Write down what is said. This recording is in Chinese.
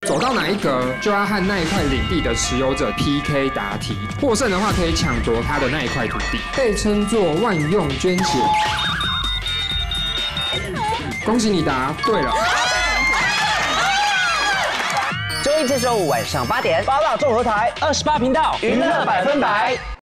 走到哪一格就要和那一块领地的持有者 PK 答题，获胜的话可以抢夺他的那一块土地，被称作万用捐血。恭喜你答对了。 周一至周五晚上8点，八大综合台28频道娱乐100%。